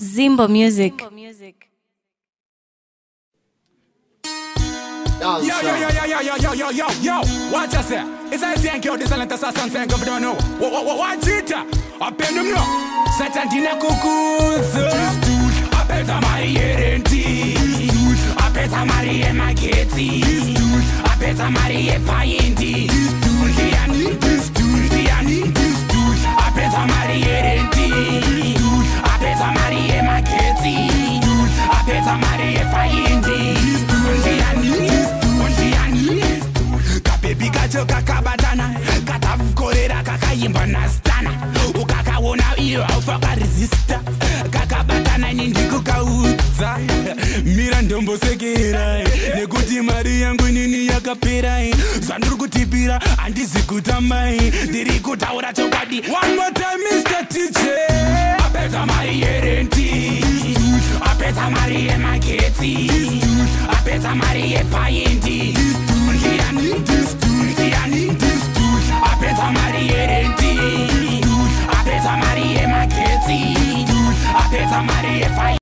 Zimbo Music. Yo, what you say? Is I thank you, this talent assassin, thank you, don't know. What it? Up in them, no. Satantina cuckoos. Apeta Marie Renti. Apeta Marie Mageti. Apeta Marie Payendi. Apeta Marie Renti. Apeta Marie Mageti. Apeta Marie Payendi. Kapepi kacho kakabatana katavukorera kakayimba nastana ukakaona iyo aufaka resista kakabatana ini ndikukaudza mira ndombosekera nekuti mari yangu inini yakapera zvandiri kutipira handizi kutamai ndiri kutaura chokwadi. One more time Mr. TJ. Apeta mari yerenti, apeta mari yemaketi, apeta mari yepayendi, apeta mari yerenti, apeta mari yemaketi, apeta mari yepayendi.